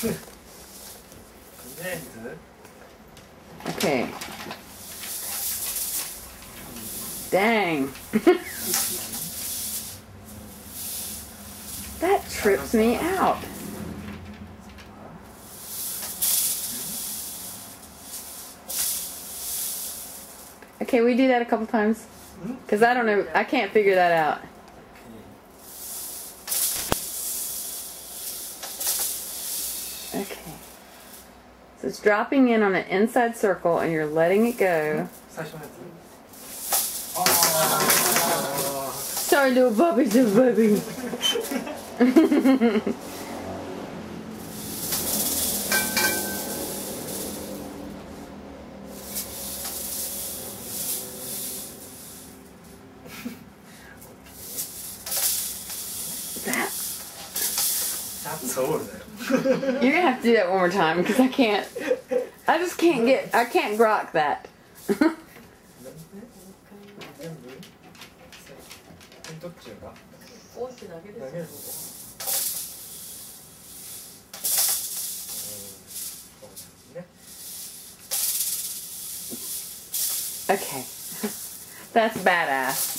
Okay. Dang. That trips me out. Okay, we do that a couple times. Because I don't know, I can't figure that out. Okay. So it's dropping in on an inside circle and you're letting it go. Sorry, little Bubby, little Bubby. You're gonna have to do that one more time because I can't. I just can't get. I can't grok that. Okay, that's badass.